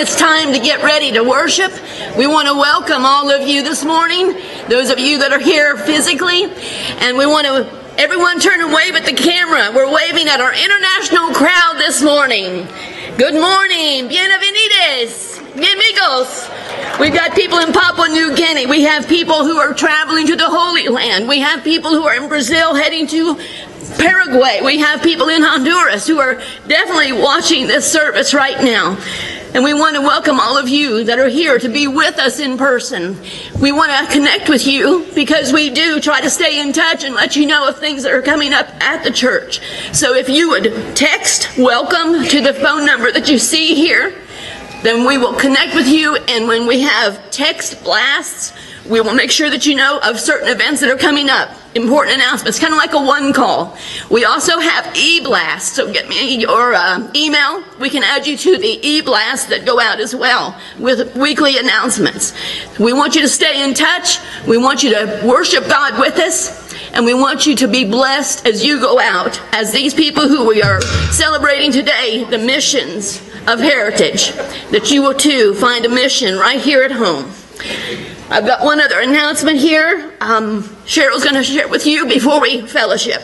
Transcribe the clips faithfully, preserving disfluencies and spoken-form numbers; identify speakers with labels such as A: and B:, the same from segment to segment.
A: it's time to get ready to worship. We want to welcome all of you this morning, those of you that are here physically, and we want to, everyone turn and wave at the camera. We're waving at our international crowd this morning. Good morning, bienvenidos, bienvenidos. We've got people in Papua New Guinea. We have people who are traveling to the Holy Land. We have people who are in Brazil heading to Paraguay. We have people in Honduras who are definitely watching this service right now. And we want to welcome all of you that are here to be with us in person. We want to connect with you because we do try to stay in touch and let you know of things that are coming up at the church. So if you would text welcome to the phone number that you see here, then we will connect with you. And when we have text blasts, we will make sure that you know of certain events that are coming up. Important announcements, kind of like a one call. We also have e-blasts, so get me your uh, email. We can add you to the e-blasts that go out as well with weekly announcements. We want you to stay in touch. We want you to worship God with us. And we want you to be blessed as you go out, as these people who we are celebrating today, the missions of Heritage, that you will too find a mission right here at home. I've got one other announcement here. Um, Cheryl's going to share with you before we fellowship.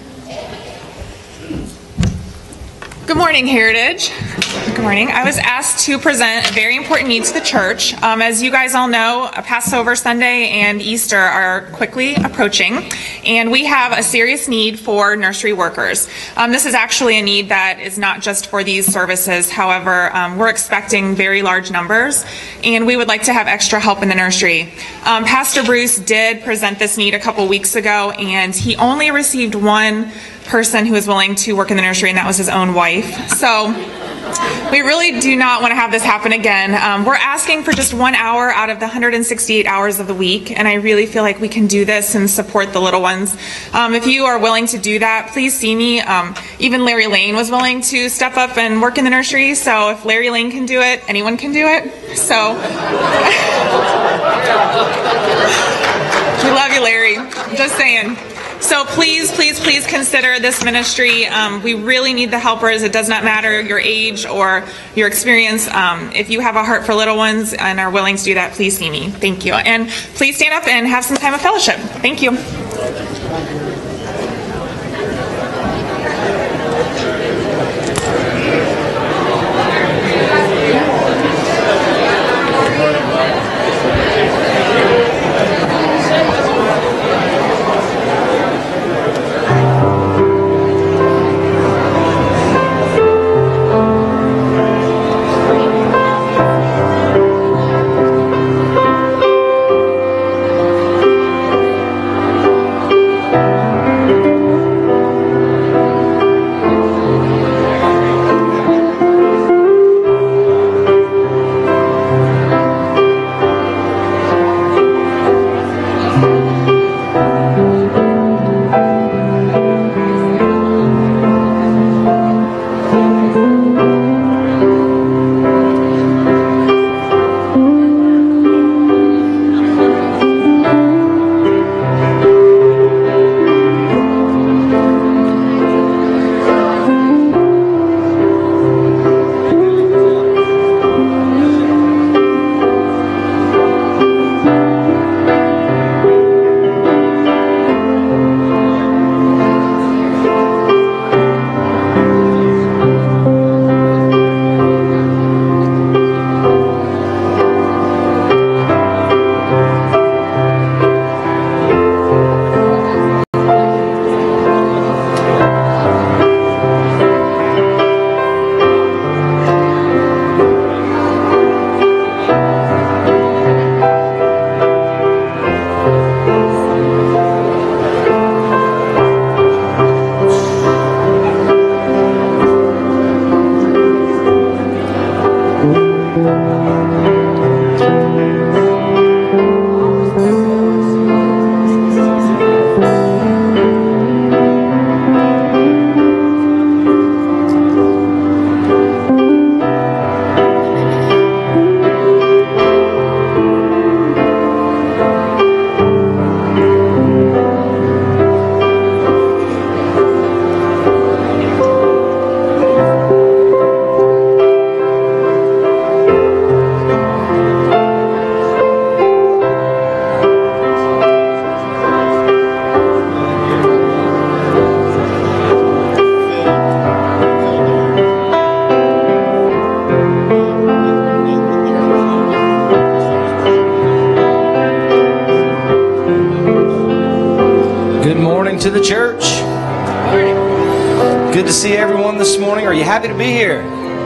B: Good morning, Heritage. Good morning. I was asked to present a very important need to the church. Um, as you guys all know, Passover Sunday and Easter are quickly approaching, and we have a serious need for nursery workers. Um, this is actually a need that is not just for these services. However, um, we're expecting very large numbers, and we would like to have extra help in the nursery. Um, Pastor Bruce did present this need a couple weeks ago, and he only received one person who was willing to work in the nursery, and that was his own wife. So we really do not want to have this happen again. Um, we're asking for just one hour out of the one hundred sixty-eight hours of the week, and I really feel like we can do this and support the little ones. Um, if you are willing to do that, please see me. Um, even Larry Lane was willing to step up and work in the nursery, so if Larry Lane can do it, anyone can do it. So we love you, Larry. I'm just saying. So please, please, please consider this ministry. Um, we really need the helpers. It does not matter your age or your experience. Um, if you have a heart for little ones and are willing to do that, please see me. Thank you. And please stand up and have some time of fellowship. Thank you.
C: Thank you. Good morning to the church. Good to see everyone this morning. Are you happy to be here?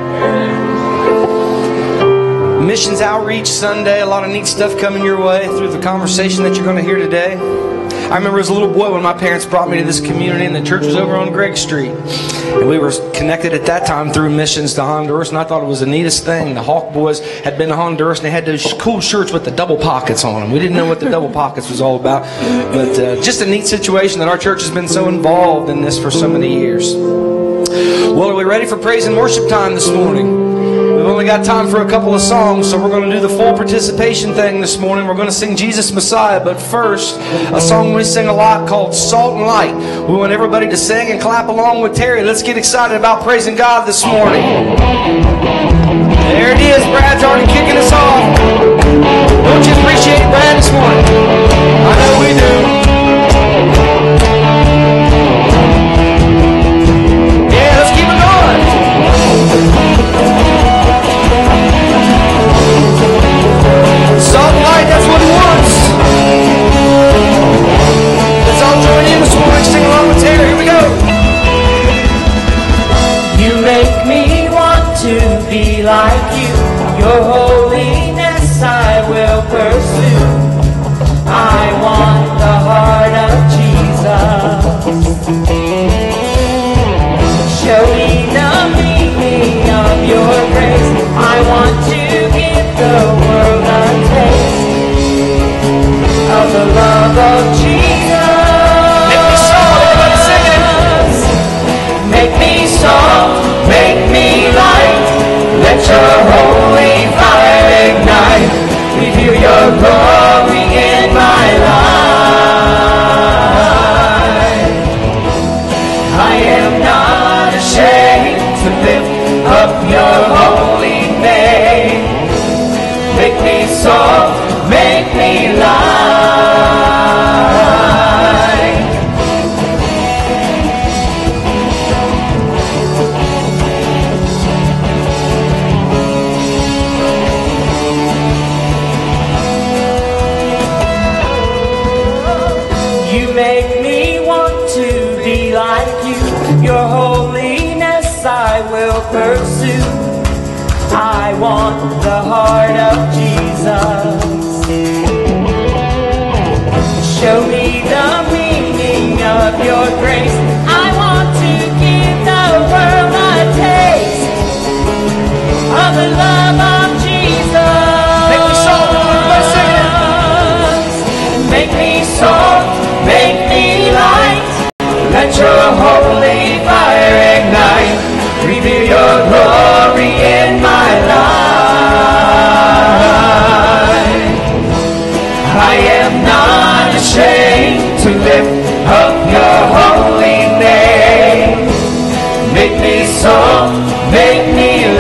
C: Missions Outreach Sunday. A lot of neat stuff coming your way through the conversation that you're going to hear today. I remember as a little boy when my parents brought me to this community, and the church was over on Greg Street. And we were connected at that time through missions to Honduras, and I thought it was the neatest thing. The Hawk boys had been to Honduras, and they had those cool shirts with the double pockets on them. We didn't know what the double pockets was all about, but uh, just a neat situation that our church has been so involved in this for so many years. Well, are we ready for praise and worship time this morning? We've only got time for a couple of songs, so we're going to do the full participation thing this morning. We're going to sing Jesus Messiah, but first, a song we sing a lot called Salt and Light. We want everybody to sing and clap along with Terry. Let's get excited about praising God this morning. There it is. Brad's already kicking us off. Don't you appreciate Brad this morning? I know we do. Yeah, let's keep it going. Salt and light, that's what he wants. Let's all join in this morning, sing along with Terry. Here we go.
D: You make me want to be like you. Your holiness I will pursue. I want the heart of Jesus. Show me the meaning of your grace. I want to give the world a taste of the love of Jesus.
C: Make me soft, everybody sing it.
D: Make me soft, make me light. Let your holy fire ignite. Reveal your glory in my life. I am not ashamed to lift up your holy name. Make me soft, make me light. You make me want to be like you. Your holiness I will pursue. I want the heart of Jesus. Show me the meaning of your grace. I want to give the world a taste of the love of Jesus.
C: Make me soft, everybody sing it.
D: Make me soft, make me light. Let your holy fire ignite. Reveal your glory in my life. I am not ashamed to lift up your holy name. Make me soft, make me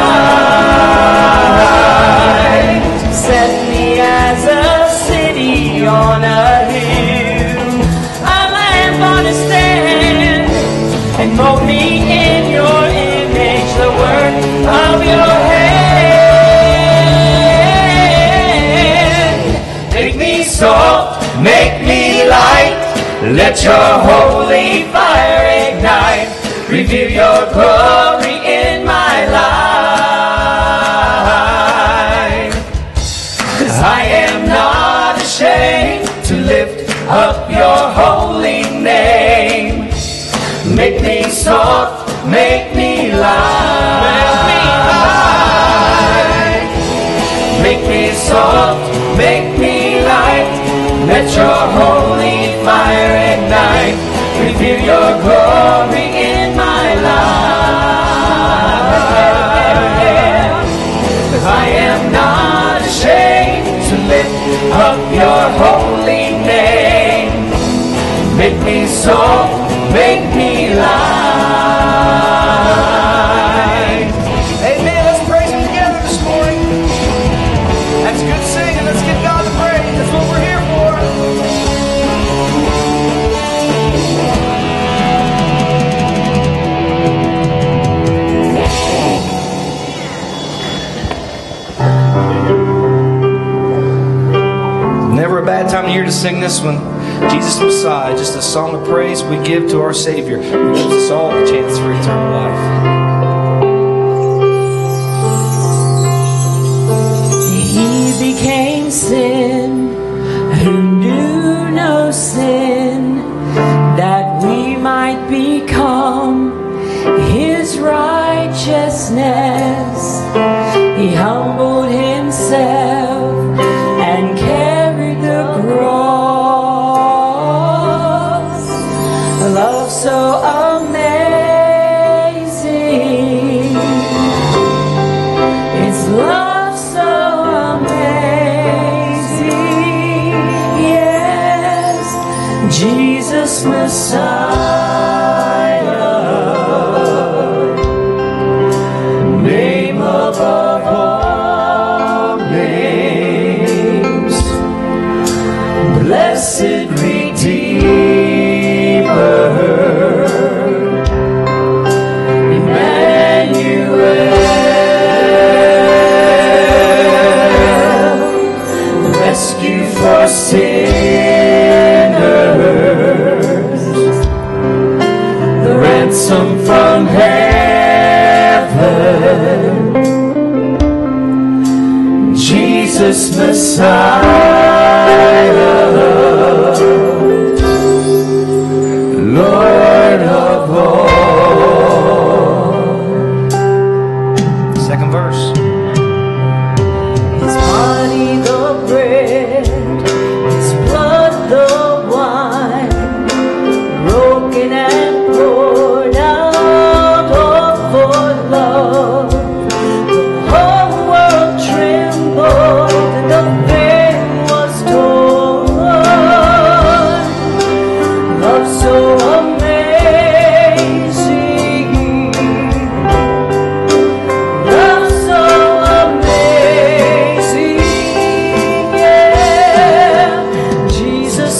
D: light. Set me as a city on a hill, a lamp on a stand, and mold me in your image, the work of your hand. Make me soft, make me light. Let your holy fire ignite. Reveal your glory in my life. 'Cause I am not ashamed to lift up your holy name. Make me soft, make me light. Make me soft, make me light. Let your holy fire ignite. Reveal your glory in my life. 'Cause I am not ashamed to lift up your holy name. Make me soft, make me light.
C: Amen. Let's praise Him together this morning. That's good singing. Let's give God the praise. That's what we're here for. Never a bad time of year to sing this one. Jesus Messiah, just a song of praise we give to our Savior, who gives us all a chance for eternal life.
D: He became sin who knew no sin, that we might become His righteousness. He humbled Himself and carried the cross. A love so amazing. It's love so amazing. Yes, Jesus Messiah, name above all names, blessed Redeemer, Emmanuel, rescue for sinners, the ransom from heaven, Jesus Messiah, Lord of all.
C: Second verse.
D: His body the bread, His blood the wine, broken and poured out all for love. The whole world trembled and the veil was torn. Love so amazing, love so amazing, yeah. Jesus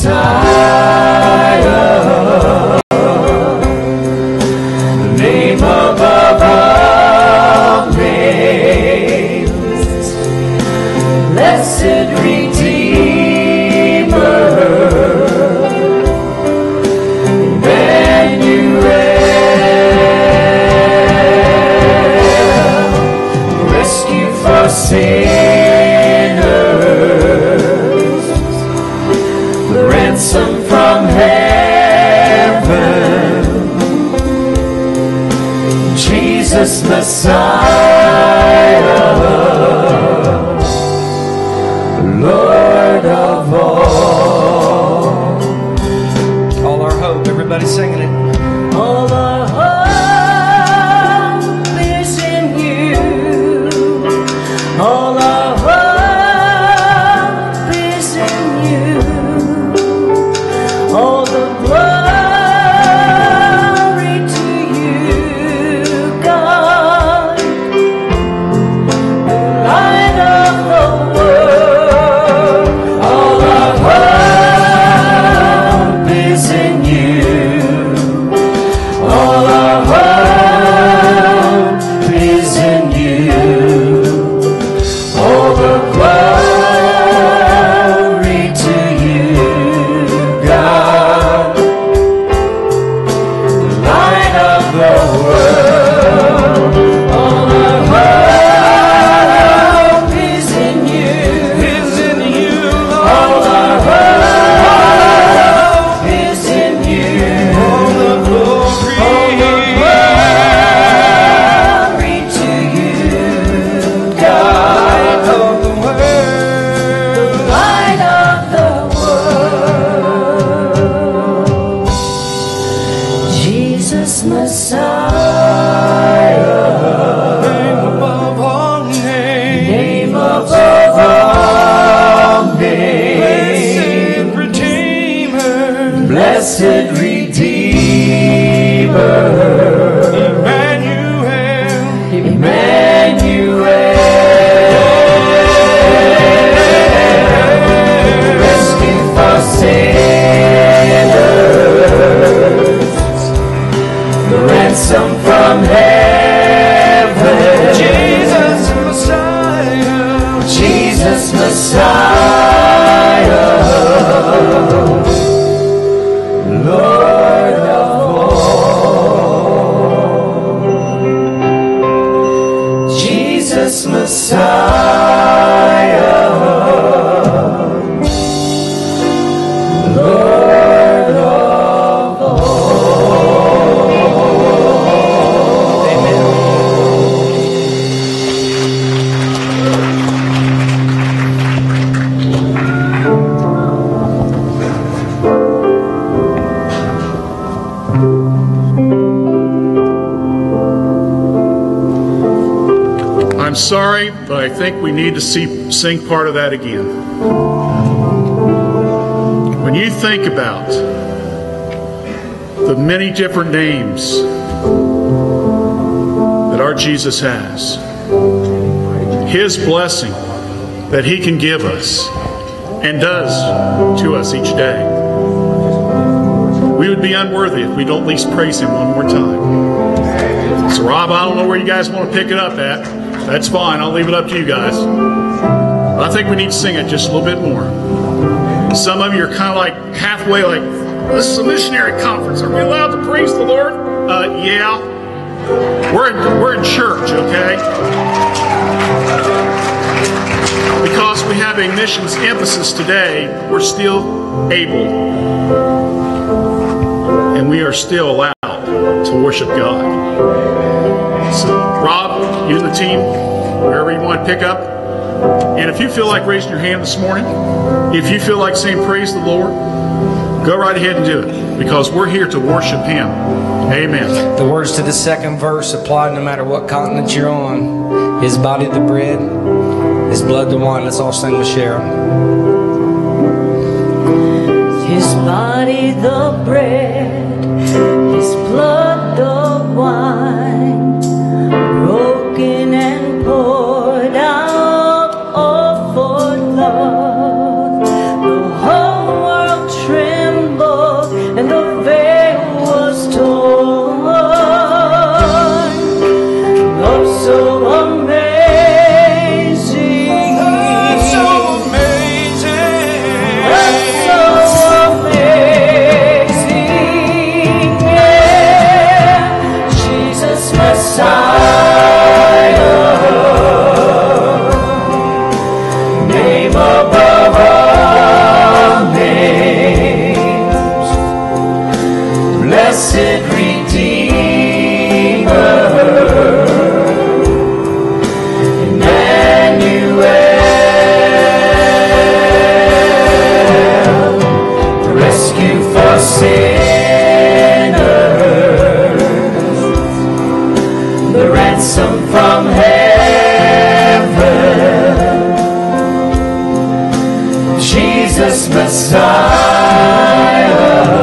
D: Messiah, the name above all names, blessed Redeemer, Emmanuel, rescue for sinners, the ransom from heaven, Jesus Messiah, Lord of all.
C: All our hope, everybody singing it.
D: All our hope is in you. All our hope is in you. All the glory to you, God, the light of the world. All our hope is in you. All our hope is in you. All the glory to you, God, the light of the world. All our hope is in you. Is in you. All our hope is in you. All the glory, glory to you, God, of the world, light of the world, Jesus Messiah, name above all names, name above all names, blessed Redeemer, blessed Redeemer, Emmanuel, Emmanuel, rescue for sinners, the ransom from heaven, Jesus Messiah, Jesus Messiah,
E: sorry, but I think we need to see, sing part of that again. When you think about the many different names that our Jesus has, His blessing that He can give us and does to us each day, we would be unworthy if we don't at least praise Him one more time. So Rob, I don't know where you guys want to pick it up at. That's fine. I'll leave it up to you guys. But I think we need to sing it just a little bit more. Some of you are kind of like halfway like, this is a missionary conference. Are we allowed to praise the Lord? Uh, yeah. We're in, we're in church, okay? Because we have a missions emphasis today, we're still able and we are still allowed to worship God. So, Rob, you and the team, wherever you want to pick up. And if you feel like raising your hand this morning, if you feel like saying praise the Lord, go right ahead and do it, because we're here to worship Him. Amen.
C: The words to the second verse apply no matter what continent you're on. His body the bread, His blood the wine. Let's all sing with Sharon.
D: His body the bread, His blood the wine, broken and poured out all for love. The whole world trembled and the veil was torn. Love so amazing, love so amazing, love so amazing, yeah. Jesus Messiah, name above all names, blessed Redeemer, Emmanuel, the rescue for sinners, the ransom from heaven, Jesus Messiah,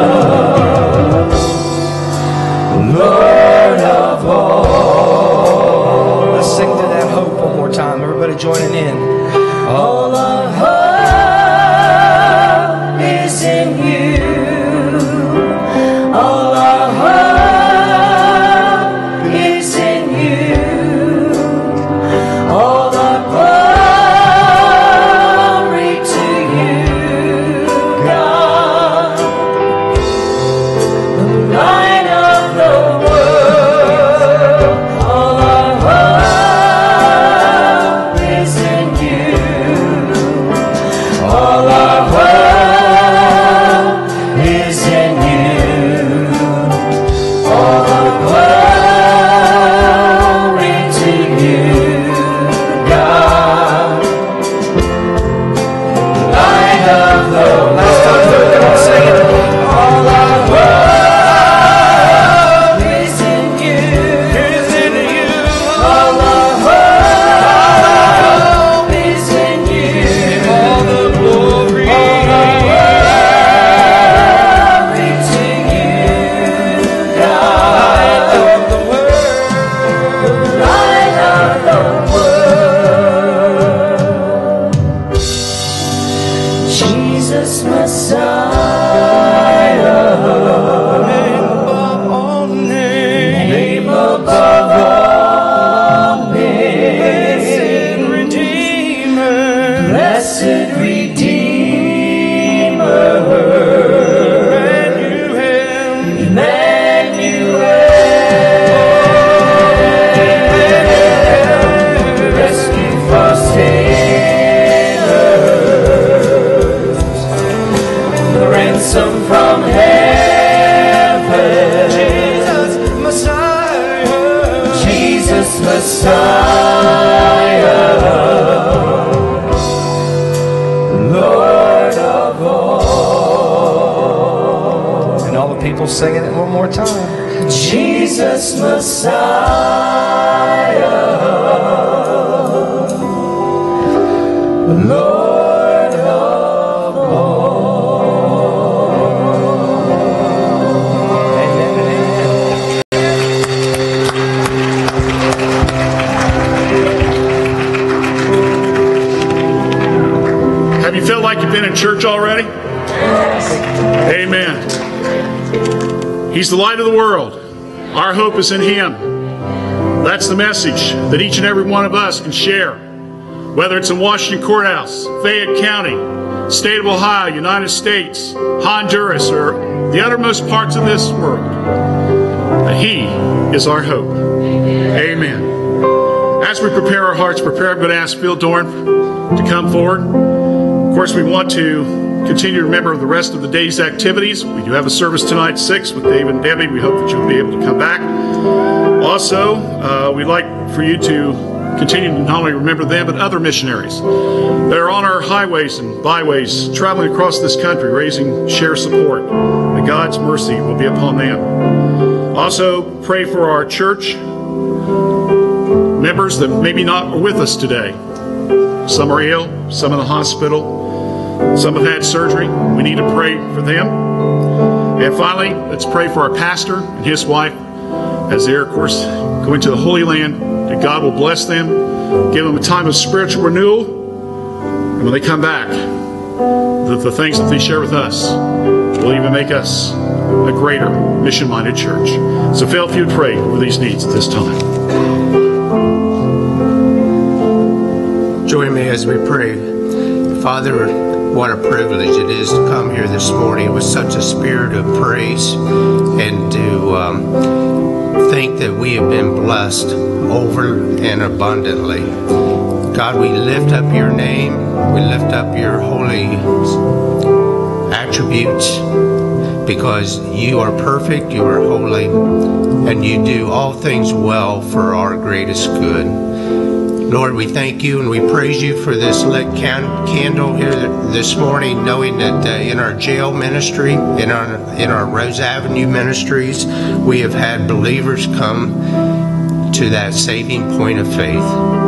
D: Lord of all.
C: Let's sing to that hope one more time. Everybody joining in.
D: All our hope is in you. All our hope is in you. All our glory to you, God, the light of the world. All our hope is in you. All our hope is in you. All our glory to you, God, light of the world. All our hope is in you. All our hope is in you. All the glory, all our glory to you, God, light of the world, light of the world, Jesus Messiah, name above all names, name above all names, blessed Redeemer, blessed Redeemer, Emmanuel, Emmanuel, rescue for sinners, the ransom from heaven, Jesus Messiah, Jesus Messiah, Lord of all.
C: And all the people singing it one more time.
D: Jesus Messiah, Lord of all.
E: Have you felt like you've been in church already? Amen. He's the light of the world. Our hope is in Him. That's the message that each and every one of us can share. Whether it's in Washington Courthouse, Fayette County, State of Ohio, United States, Honduras, or the uttermost parts of this world, that He is our hope. Amen. As we prepare our hearts, prepare, I'm going to ask Phil Dorn to come forward. Of course, we want to continue to remember the rest of the day's activities. We do have a service tonight at six with David and Debbie. We hope that you'll be able to come back. Also, uh, we'd like for you to continue to not only remember them, but other missionaries that are on our highways and byways, traveling across this country, raising share support. That God's mercy will be upon them. Also, pray for our church members that maybe not are with us today. Some are ill, some in the hospital. Some have had surgery. We need to pray for them. And finally, let's pray for our pastor and his wife as they're, of course, going to the Holy Land, that God will bless them, give them a time of spiritual renewal. And when they come back, the, the things that they share with us will even make us a greater mission-minded church. So, Phil, if you'd pray for these needs at this time.
F: Join me as we pray. Father, what a privilege it is to come here this morning with such a spirit of praise and to um, think that we have been blessed over and abundantly. God, we lift up your name. We lift up your holy attributes because you are perfect, you are holy, and you do all things well for our greatest good. Lord, we thank you and we praise you for this lit can candle here this morning, knowing that uh, in our jail ministry, in our in our Rose Avenue ministries, we have had believers come to that saving point of faith.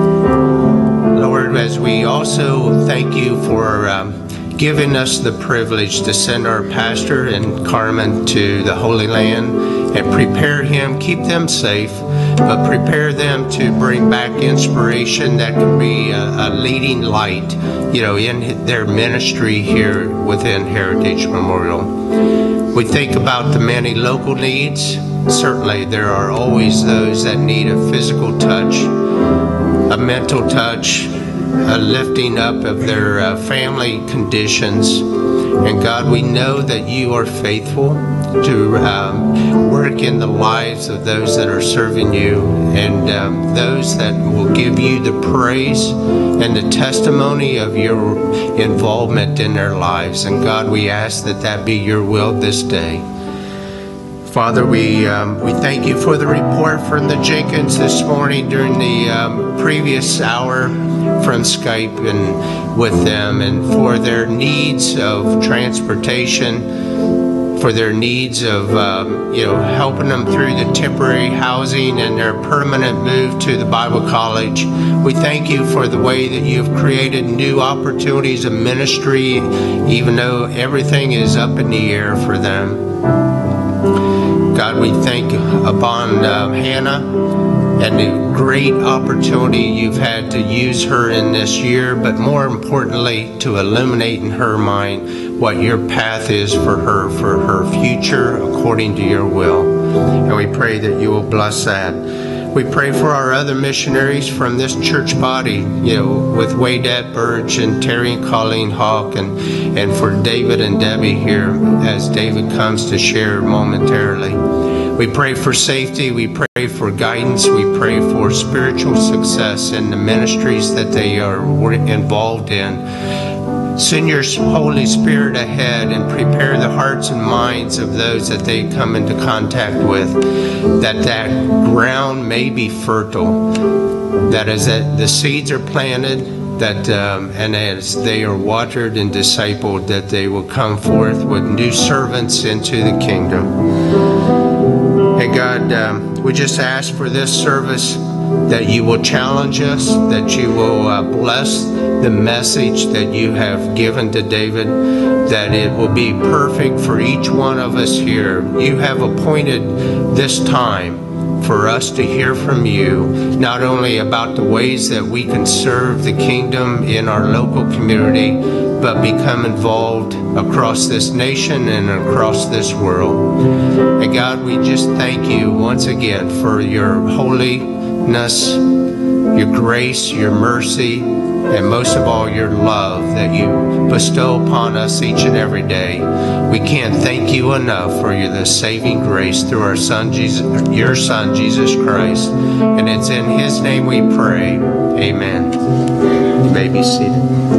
F: Lord, as we also thank you for um, giving us the privilege to send our pastor and Carmen to the Holy Land and prepare him, keep them safe, but prepare them to bring back inspiration that can be a, a leading light, you know, in their ministry here within Heritage Memorial. We think about the many local needs. Certainly there are always those that need a physical touch, a mental touch, a lifting up of their uh, family conditions. And God, we know that you are faithful to um, work in the lives of those that are serving you and um, those that will give you the praise and the testimony of your involvement in their lives. And God, we ask that that be your will this day. Father, we um, we thank you for the report from the Jenkins this morning during the um, previous hour from Skype and with them, and for their needs of transportation, for their needs of um, you know, helping them through the temporary housing and their permanent move to the Bible College. We thank you for the way that you've created new opportunities of ministry, even though everything is up in the air for them. God, we thank upon uh, Hannah and the great opportunity you've had to use her in this year, but more importantly, to illuminate in her mind what your path is for her, for her future according to your will. And we pray that you will bless that. We pray for our other missionaries from this church body, you know, with Waydette Birch and Terry and Colleen Hawk, and, and for David and Debbie here as David comes to share momentarily. We pray for safety, we pray for guidance, we pray for spiritual success in the ministries that they are involved in. Send your Holy Spirit ahead and prepare the hearts and minds of those that they come into contact with, that that ground may be fertile, that as that the seeds are planted, that um, and as they are watered and discipled, that they will come forth with new servants into the kingdom. And God, um, we just ask for this service that you will challenge us, that you will uh, bless the message that you have given to David, that it will be perfect for each one of us here. You have appointed this time for us to hear from you, not only about the ways that we can serve the kingdom in our local community, but become involved across this nation and across this world. And God, we just thank you once again for your holiness, your grace, your mercy, and most of all your love that you bestow upon us each and every day. We can't thank you enough for your the saving grace through our Son Jesus, your Son Jesus Christ. And it's in his name we pray. Amen. You may be seated.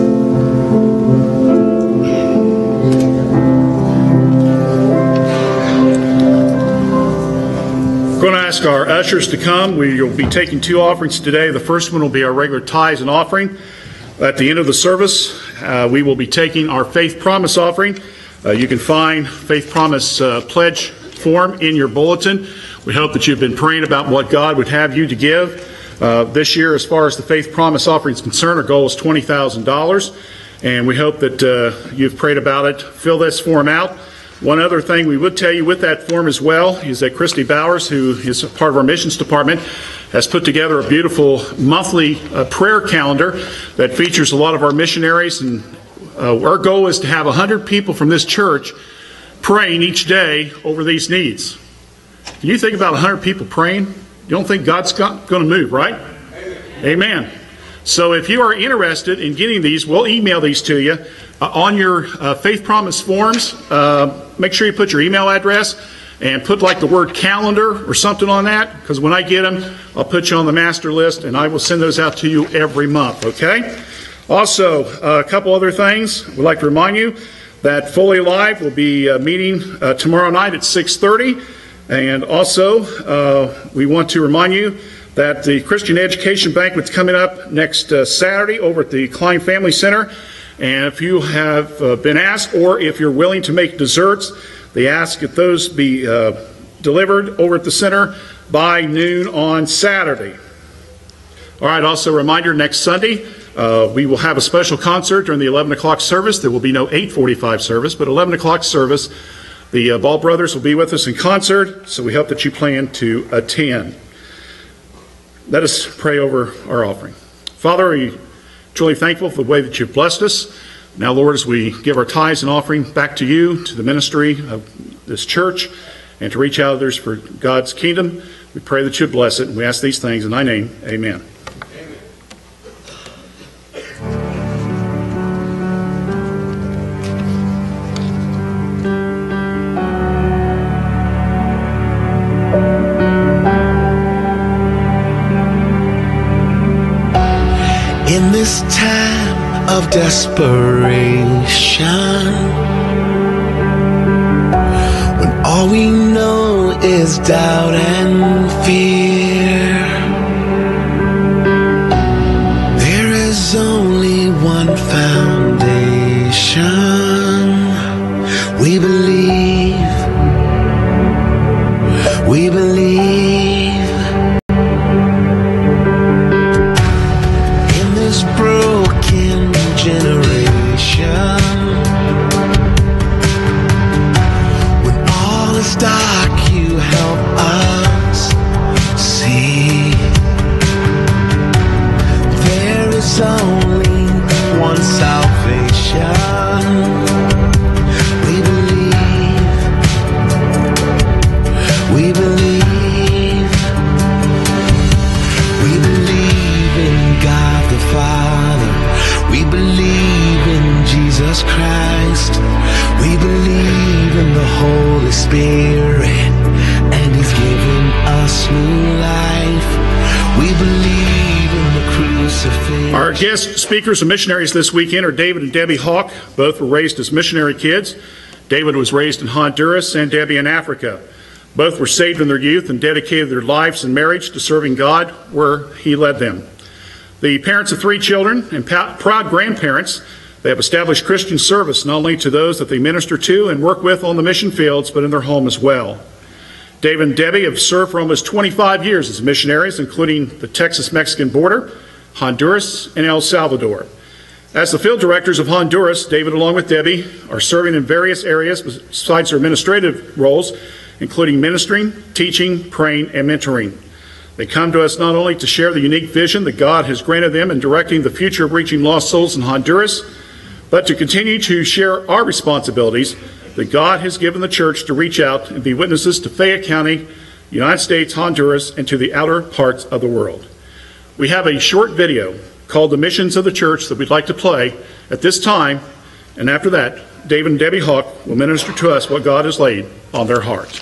E: We're going to ask our ushers to come. We will be taking two offerings today. The first one will be our regular tithes and offering. At the end of the service, uh, we will be taking our Faith Promise offering. Uh, you can find Faith Promise uh, pledge form in your bulletin. We hope that you've been praying about what God would have you to give. Uh, this year, as far as the Faith Promise offering is concerned, our goal is twenty thousand dollars. And we hope that uh, you've prayed about it. Fill this form out. One other thing we would tell you with that form as well is that Christy Bowers, who is a part of our missions department, has put together a beautiful monthly uh, prayer calendar that features a lot of our missionaries. And uh, our goal is to have one hundred people from this church praying each day over these needs. Can you think about one hundred people praying? You don't think God's going to move, right? Amen. Amen. So if you are interested in getting these, we'll email these to you. Uh, on your uh, Faith Promise forms, uh, make sure you put your email address and put like the word calendar or something on that, because when I get them, I'll put you on the master list and I will send those out to you every month, okay? Also, uh, a couple other things. We'd like to remind you that Fully Alive will be uh, meeting uh, tomorrow night at six thirty. And also, uh, we want to remind you that the Christian Education Banquet's coming up next uh, Saturday over at the Klein Family Center. And if you have uh, been asked, or if you're willing to make desserts, they ask that those be uh, delivered over at the center by noon on Saturday. All right, also a reminder, next Sunday, uh, we will have a special concert during the eleven o'clock service. There will be no eight forty-five service, but eleven o'clock service. The uh, Ball Brothers will be with us in concert, so we hope that you plan to attend. Let us pray over our offering. Father, we truly thankful for the way that you've blessed us. Now, Lord, as we give our tithes and offering back to you, to the ministry of this church, and to reach out others for God's kingdom, we pray that you bless it, and we ask these things in thy name. Amen.
G: In this time of desperation, when all we know is doubt and fear, there is only one foundation. We believe, we believe.
E: Our guest speakers and missionaries this weekend are David and Debbie Hawk. Both were raised as missionary kids. David was raised in Honduras and Debbie in Africa. Both were saved in their youth and dedicated their lives and marriage to serving God where he led them. The parents of three children and proud grandparents, they have established Christian service not only to those that they minister to and work with on the mission fields, but in their home as well. David and Debbie have served for almost twenty-five years as missionaries, including the Texas-Mexican border, Honduras, and El Salvador. As the field directors of Honduras, David, along with Debbie, are serving in various areas besides their administrative roles, including ministering, teaching, praying, and mentoring. They come to us not only to share the unique vision that God has granted them in directing the future of reaching lost souls in Honduras, but to continue to share our responsibilities that God has given the church to reach out and be witnesses to Fayette County, United States, Honduras, and to the outer parts of the world. We have a short video called The Missions of the Church that we'd like to play at this time, and after that, David and Debbie Hawk will minister to us what God has laid on their hearts.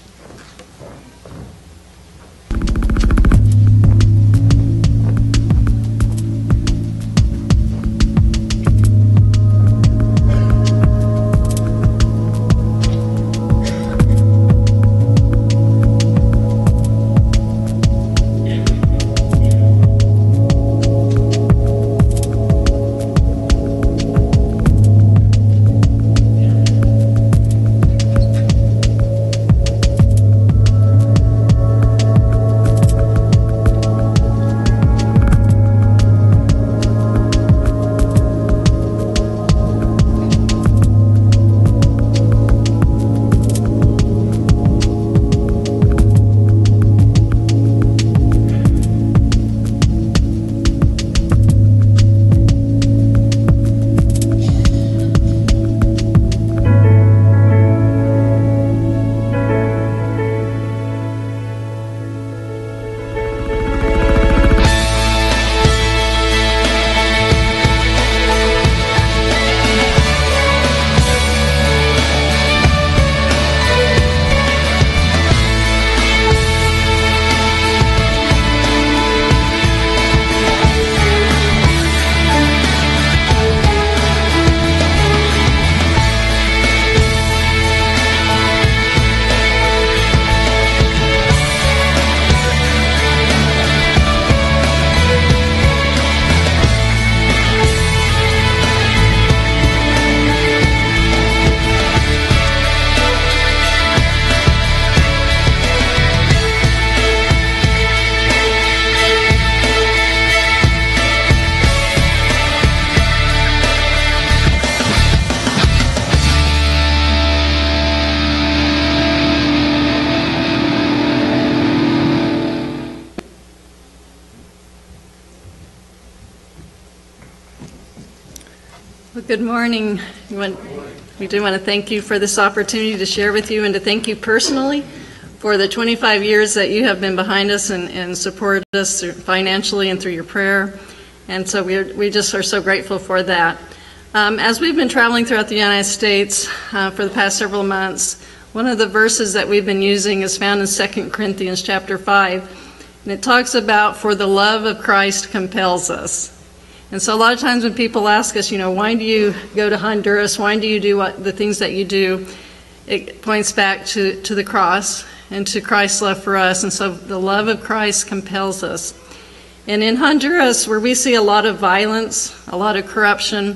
H: Well, good morning. We, want, we do want to thank you for this opportunity to share with you and to thank you personally for the twenty-five years that you have been behind us and, and supported us financially and through your prayer. And so we we just are so grateful for that. Um, as we've been traveling throughout the United States uh, for the past several months, one of the verses that we've been using is found in Second Corinthians chapter five. And it talks about, for the love of Christ compels us. And so a lot of times when people ask us, you know, why do you go to Honduras? Why do you do what, the things that you do? It points back to, to the cross and to Christ's love for us. And so the love of Christ compels us. And in Honduras, where we see a lot of violence, a lot of corruption,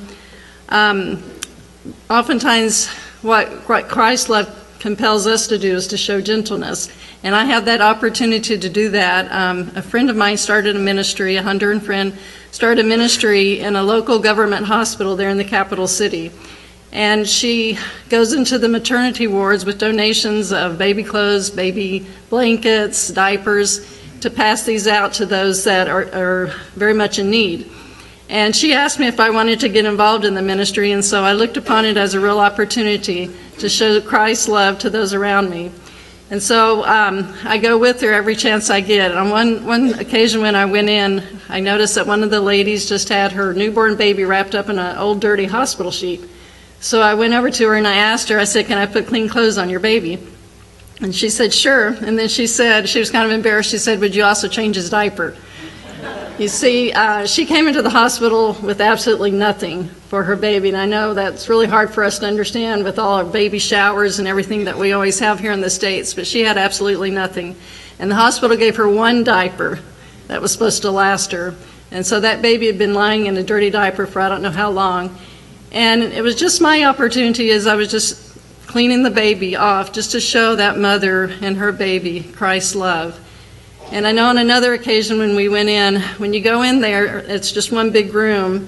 H: um, oftentimes what, what Christ's love compels us to do is to show gentleness. And I had that opportunity to do that. Um, a friend of mine started a ministry, a Honduran friend, started a ministry in a local government hospital there in the capital city. And she goes into the maternity wards with donations of baby clothes, baby blankets, diapers, to pass these out to those that are, are very much in need. And she asked me if I wanted to get involved in the ministry, and so I looked upon it as a real opportunity to show Christ's love to those around me. And so um, I go with her every chance I get. On one, one occasion when I went in, I noticed that one of the ladies just had her newborn baby wrapped up in an old dirty hospital sheet. So I went over to her and I asked her, I said, can I put clean clothes on your baby? And she said, sure. And then she said, she was kind of embarrassed, she said, would you also change his diaper? You see, uh, she came into the hospital with absolutely nothing for her baby, and I know that's really hard for us to understand with all our baby showers and everything that we always have here in the States, but she had absolutely nothing. And the hospital gave her one diaper that was supposed to last her, and so that baby had been lying in a dirty diaper for I don't know how long. And it was just my opportunity as I was just cleaning the baby off, just to show that mother and her baby Christ's love. And I know on another occasion when we went in, when you go in there, it's just one big room,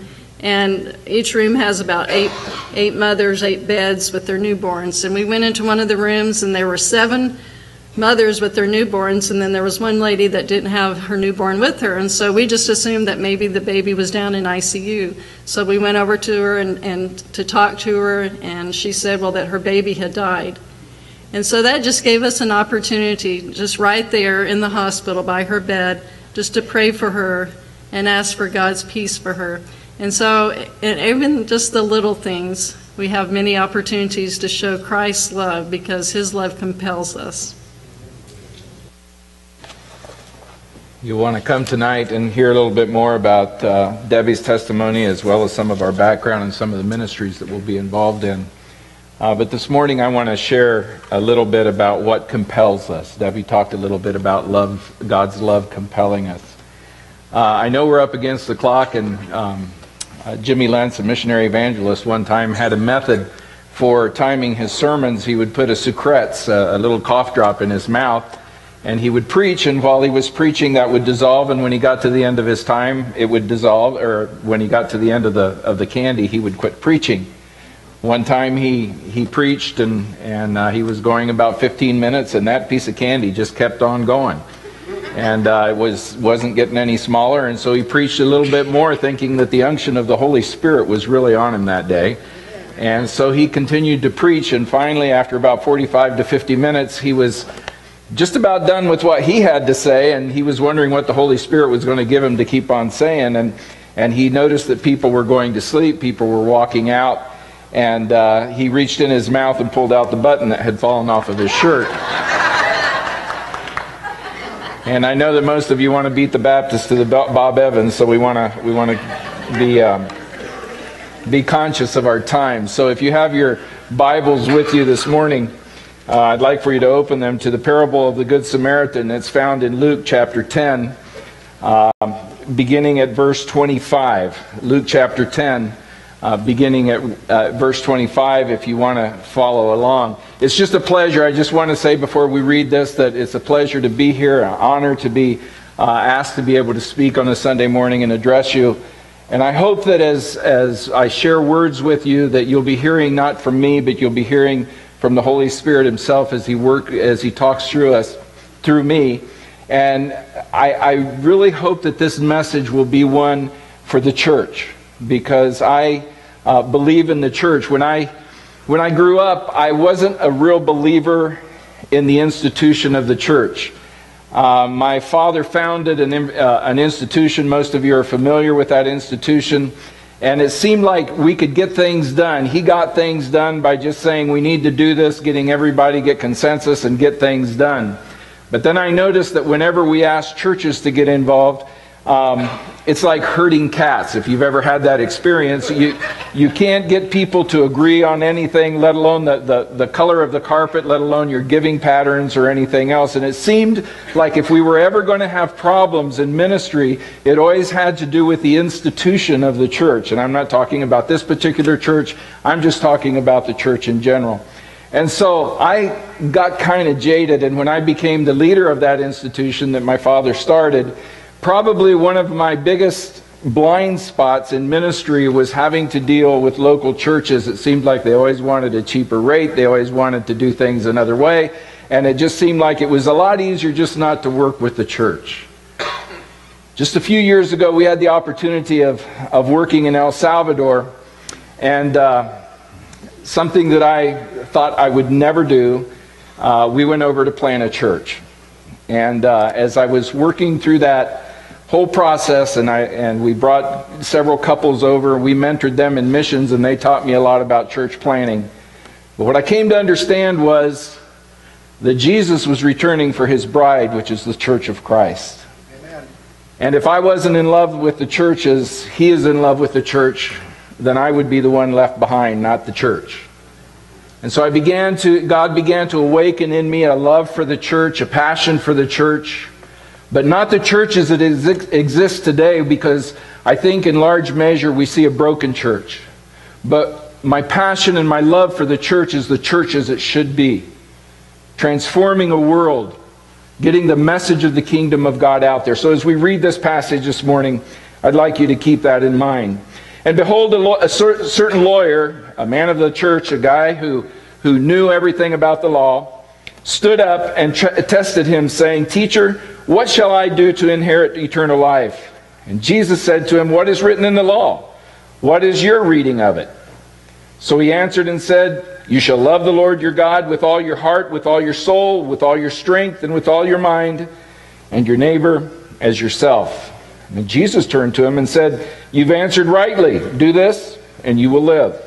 H: And each room has about eight, eight mothers, eight beds with their newborns. And we went into one of the rooms, and there were seven mothers with their newborns, and then there was one lady that didn't have her newborn with her. And so we just assumed that maybe the baby was down in I C U. So we went over to her and, and to talk to her, and she said, well, that her baby had died. And so that just gave us an opportunity, just right there in the hospital by her bed, just to pray for her and ask for God's peace for her. And so, and even just the little things, we have many opportunities to show Christ's love because his love compels us.
I: You'll want to come tonight and hear a little bit more about uh, Debbie's testimony, as well as some of our background and some of the ministries that we'll be involved in. Uh, but this morning I want to share a little bit about what compels us. Debbie talked a little bit about love, God's love compelling us. Uh, I know we're up against the clock, and um, uh, Jimmy Lentz, a missionary evangelist, one time had a method for timing his sermons. He would put a Sucrets, uh, a little cough drop, in his mouth, and he would preach, and while he was preaching that would dissolve, and when he got to the end of his time it would dissolve, or when he got to the end of the of the candy he would quit preaching. One time he he preached, and and uh, he was going about fifteen minutes, and that piece of candy just kept on going, and uh, it was wasn't getting any smaller. And so he preached a little bit more, thinking that the unction of the Holy Spirit was really on him that day. And so he continued to preach, and finally, after about forty-five to fifty minutes, he was just about done with what he had to say, and he was wondering what the Holy Spirit was going to give him to keep on saying. And and he noticed that people were going to sleep, people were walking out. And uh, he reached in his mouth and pulled out the button that had fallen off of his shirt. And I know that most of you want to beat the Baptist to the Bob Evans, so we want to we want to be um, be conscious of our time. So if you have your Bibles with you this morning, uh, I'd like for you to open them to the parable of the Good Samaritan. It's found in Luke chapter ten, uh, beginning at verse twenty-five. Luke chapter ten. Uh, beginning at uh, verse twenty-five, if you want to follow along. It's just a pleasure. I just want to say before we read this that it's a pleasure to be here, an honor to be uh, asked to be able to speak on a Sunday morning and address you. And I hope that as, as I share words with you, that you'll be hearing not from me, but you'll be hearing from the Holy Spirit himself as he work, as he talks through us, through me. And I, I really hope that this message will be one for the church, because I uh, believe in the church. When I when I grew up, I wasn't a real believer in the institution of the church. Uh, my father founded an, uh, an institution. Most of you are familiar with that institution. And it seemed like we could get things done. He got things done by just saying we need to do this, getting everybody get consensus and get things done. But then I noticed that whenever we asked churches to get involved, Um, it's like herding cats. If you've ever had that experience, you you can't get people to agree on anything, let alone the, the, the color of the carpet, let alone your giving patterns or anything else. And it seemed like if we were ever going to have problems in ministry, it always had to do with the institution of the church. And I'm not talking about this particular church, I'm just talking about the church in general. And so I got kind of jaded, and when I became the leader of that institution that my father started, probably one of my biggest blind spots in ministry was having to deal with local churches. It seemed like they always wanted a cheaper rate. They always wanted to do things another way. And it just seemed like it was a lot easier just not to work with the church. Just a few years ago, we had the opportunity of, of working in El Salvador. And uh, something that I thought I would never do, uh, we went over to plant a church. And uh, as I was working through that whole process, and I and we brought several couples over, we mentored them in missions, and they taught me a lot about church planting. But what I came to understand was that Jesus was returning for his bride, which is the church of Christ. Amen. And if I wasn't in love with the church as he is in love with the church, then I would be the one left behind, not the church. And so I began to, God began to awaken in me a love for the church, a passion for the church, but not the church as it exists today, because I think in large measure we see a broken church. But my passion and my love for the church is the church as it should be, transforming a world, getting the message of the kingdom of God out there. So as we read this passage this morning, I'd like you to keep that in mind. And behold, a, law, a cer- certain lawyer, a man of the church, a guy who, who knew everything about the law, stood up and tr- tested him, saying, Teacher, what shall I do to inherit eternal life? And Jesus said to him, What is written in the law? What is your reading of it? So he answered and said, You shall love the Lord your God with all your heart, with all your soul, with all your strength, and with all your mind, and your neighbor as yourself. And Jesus turned to him and said, You've answered rightly. Do this, and you will live.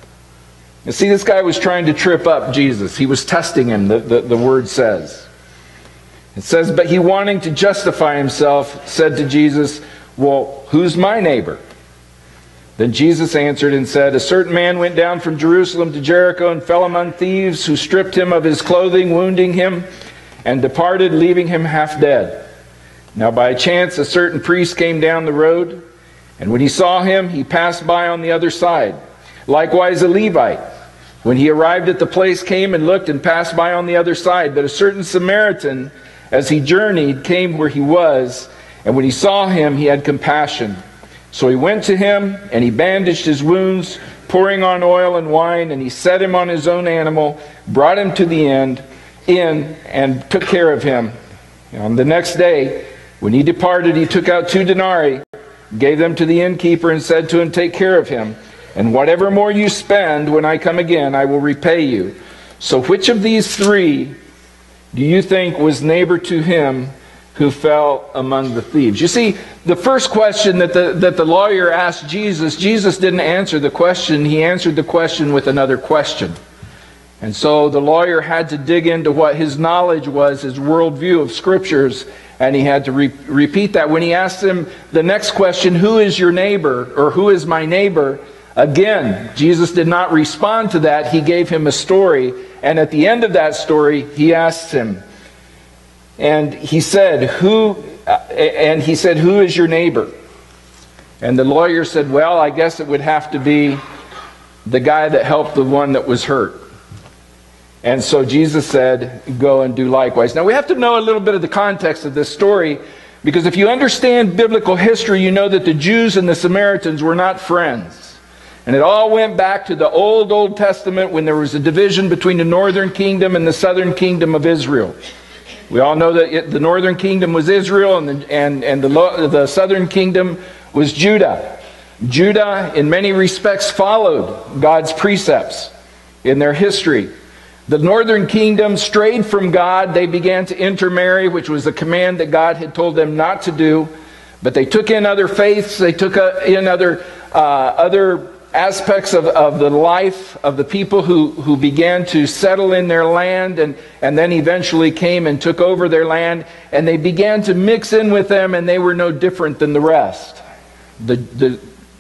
I: You see, this guy was trying to trip up Jesus. He was testing him, the, the, the word says. It says, But he, wanting to justify himself, said to Jesus, Well, who's my neighbor? Then Jesus answered and said, A certain man went down from Jerusalem to Jericho and fell among thieves, who stripped him of his clothing, wounding him, and departed, leaving him half dead. Now by chance a certain priest came down the road, and when he saw him, he passed by on the other side. Likewise a Levite, when he arrived at the place, came and looked and passed by on the other side. But a certain Samaritan, as he journeyed, came where he was, and when he saw him, he had compassion. So he went to him, and he bandaged his wounds, pouring on oil and wine, and he set him on his own animal, brought him to the end, inn, and took care of him. And on the next day, when he departed, he took out two denarii, gave them to the innkeeper, and said to him, Take care of him, and whatever more you spend, when I come again, I will repay you. So which of these three do you think was neighbor to him who fell among the thieves? You see, the first question that the, that the lawyer asked Jesus, Jesus didn't answer the question. He answered the question with another question. And so the lawyer had to dig into what his knowledge was, his worldview of scriptures, and he had to re- repeat that. When he asked him the next question, who is your neighbor, or who is my neighbor? Again, Jesus did not respond to that. He gave him a story, and at the end of that story, he asked him, and he said, "Who?" Uh, and he said, "Who is your neighbor?" And the lawyer said, "Well, I guess it would have to be the guy that helped the one that was hurt." And so Jesus said, "Go and do likewise." Now we have to know a little bit of the context of this story, because if you understand biblical history, you know that the Jews and the Samaritans were not friends. And it all went back to the old, Old Testament, when there was a division between the northern kingdom and the southern kingdom of Israel. We all know that it, the northern kingdom was Israel, and the, and, and the, the southern kingdom was Judah. Judah, in many respects, followed God's precepts in their history. The northern kingdom strayed from God. They began to intermarry, which was a command that God had told them not to do. But they took in other faiths. They took in other uh, other aspects of, of the life of the people who, who began to settle in their land, and, and then eventually came and took over their land. And they began to mix in with them, and they were no different than the rest. The, the,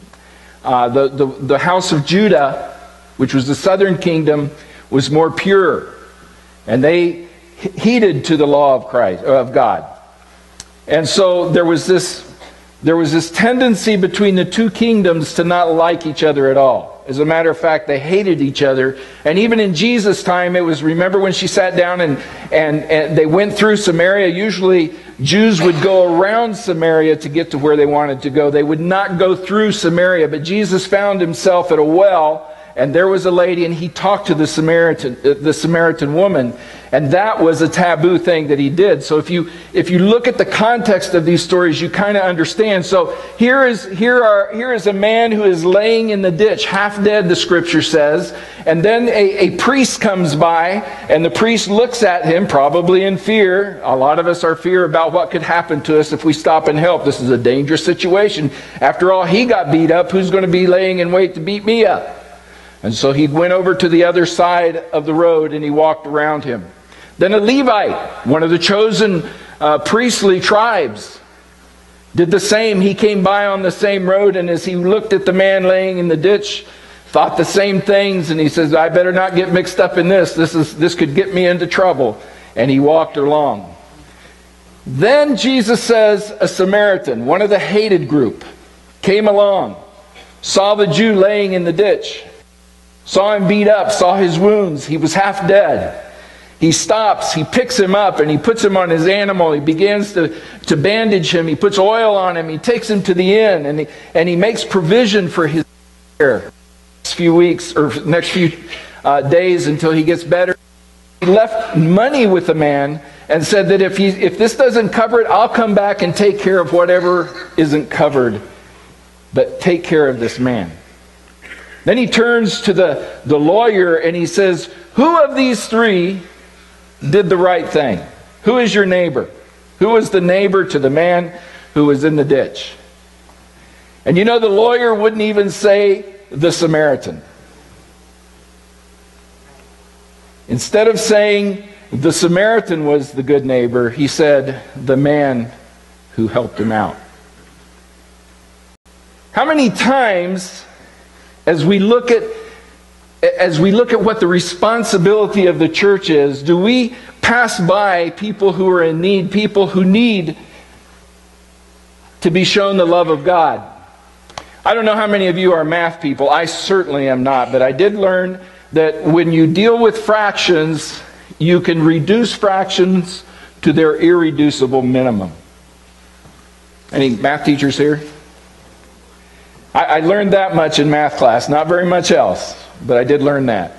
I: uh, the, the, the house of Judah, which was the southern kingdom, was more pure, and they heeded to the law of Christ, of God. And so there was this there was this tendency between the two kingdoms to not like each other at all. As a matter of fact, they hated each other. And even in Jesus' time, it was, remember when she sat down and, and, and they went through Samaria? Usually Jews would go around Samaria to get to where they wanted to go. They would not go through Samaria. But Jesus found himself at a well, and there was a lady, and he talked to the Samaritan, the Samaritan woman, and that was a taboo thing that he did. So if you if you look at the context of these stories, you kind of understand. So here is here are here is a man who is laying in the ditch, half dead, the scripture says, and then a, a priest comes by, and the priest looks at him, probably in fear. A lot of us are fear about what could happen to us if we stop and help. This is a dangerous situation. After all, he got beat up. Who's going to be laying in wait to beat me up? And so he went over to the other side of the road, and he walked around him. Then a Levite, one of the chosen uh, priestly tribes, did the same. He came by on the same road, and as he looked at the man laying in the ditch, thought the same things, and he says, I better not get mixed up in this. This is this could get me into trouble. And he walked along. Then Jesus says, a Samaritan, one of the hated group, came along, saw the Jew laying in the ditch, saw him beat up, saw his wounds. He was half dead. He stops, he picks him up, and he puts him on his animal. He begins to, to bandage him. He puts oil on him. He takes him to the inn, and he, and he makes provision for his here next few weeks or next few uh, days until he gets better. He left money with the man and said that if he, if this doesn't cover it, I'll come back and take care of whatever isn't covered. But take care of this man. Then he turns to the, the lawyer and he says, who of these three did the right thing? Who is your neighbor? Who was the neighbor to the man who was in the ditch? And you know, the lawyer wouldn't even say the Samaritan. Instead of saying the Samaritan was the good neighbor, he said the man who helped him out. How many times, as we look at as we look at what the responsibility of the church is, do we pass by people who are in need, people who need to be shown the love of God? I don't know how many of you are math people. I certainly am not, but I did learn that when you deal with fractions, you can reduce fractions to their irreducible minimum. Any math teachers here? I, I learned that much in math class, not very much else, but I did learn that.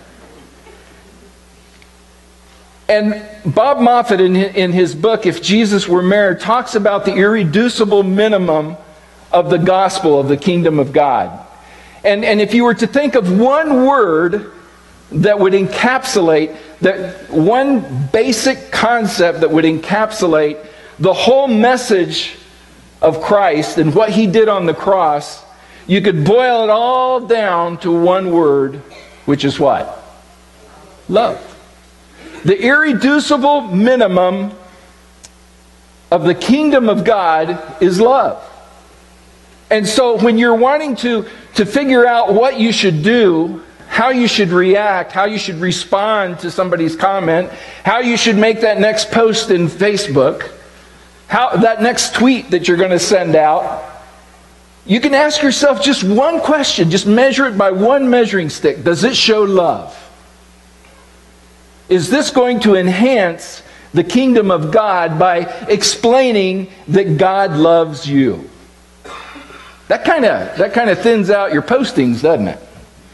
I: And Bob Moffat, in, in his book, If Jesus Were Mayor, talks about the irreducible minimum of the gospel of the kingdom of God. And, and if you were to think of one word that would encapsulate, that one basic concept that would encapsulate the whole message of Christ and what He did on the cross, you could boil it all down to one word, which is what? Love. The irreducible minimum of the kingdom of God is love. And so when you're wanting to, to figure out what you should do, how you should react, how you should respond to somebody's comment, how you should make that next post in Facebook, how that next tweet that you're going to send out, you can ask yourself just one question. Just measure it by one measuring stick. Does it show love? Is this going to enhance the kingdom of God by explaining that God loves you? That kind of that kind of thins out your postings, doesn't it?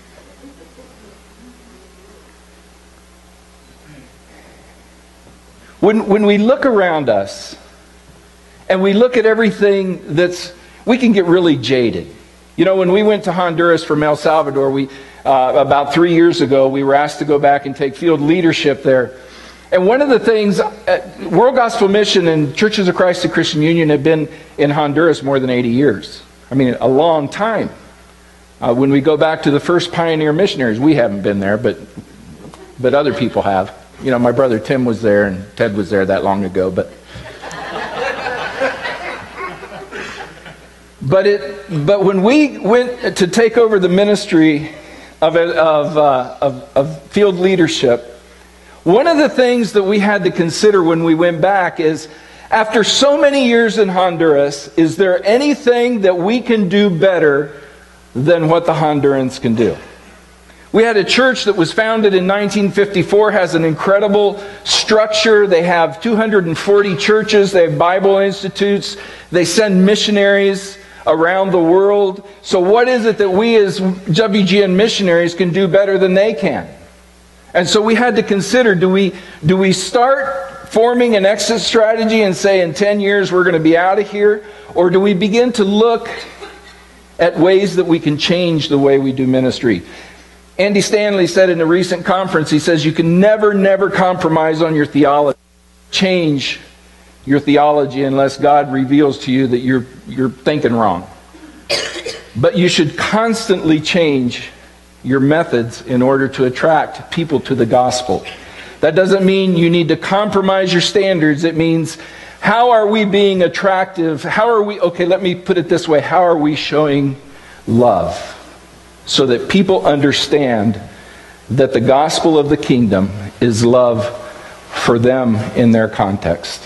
I: When when we look around us and we look at everything that's, we can get really jaded. You know, when we went to Honduras from El Salvador, we uh, about three years ago, we were asked to go back and take field leadership there. And one of the things, uh, World Gospel Mission and Churches of Christ and Christian Union have been in Honduras more than eighty years. I mean, a long time. Uh, when we go back to the first pioneer missionaries, we haven't been there, but but other people have. You know, my brother Tim was there and Ted was there that long ago, but but it but when we went to take over the ministry of of uh, of, of field leadership, one of the things that we had to consider when we went back is, after so many years in Honduras, is there anything that we can do better than what the Hondurans can do? We had a church that was founded in nineteen fifty-four, has an incredible structure. They have two hundred forty churches. They have Bible institutes. They send missionaries around the world. So what is it that we as W G N missionaries can do better than they can? And so we had to consider, do we, do we start forming an exit strategy and say in ten years we're going to be out of here? Or do we begin to look at ways that we can change the way we do ministry? Andy Stanley said in a recent conference, he says, you can never, never compromise on your theology. Change your theology unless God reveals to you that you're, you're thinking wrong. But you should constantly change your methods in order to attract people to the gospel. That doesn't mean you need to compromise your standards. It means, how are we being attractive? How are we, okay, let me put it this way. How are we showing love so that people understand that the gospel of the kingdom is love for them in their context?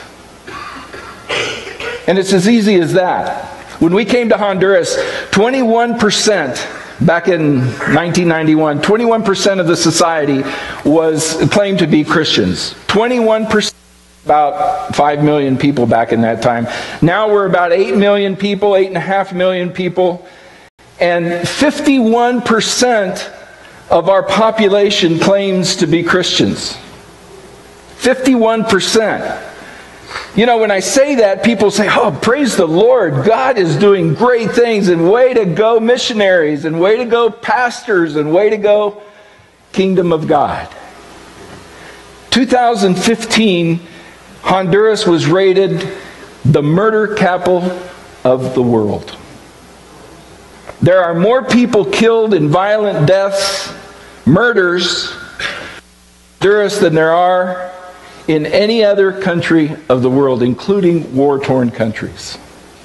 I: And it's as easy as that. When we came to Honduras, twenty-one percent back in nineteen ninety-one, twenty-one percent of the society was claimed to be Christians. twenty-one percent, about five million people back in that time. Now we're about eight million people, eight and a half million people. and fifty-one percent of our population claims to be Christians. fifty-one percent. You know, when I say that, people say, oh, praise the Lord, God is doing great things, and way to go missionaries, and way to go pastors, and way to go kingdom of God. two thousand fifteen, Honduras was rated the murder capital of the world. There are more people killed in violent deaths, murders, in Honduras than there are in any other country of the world, including war-torn countries.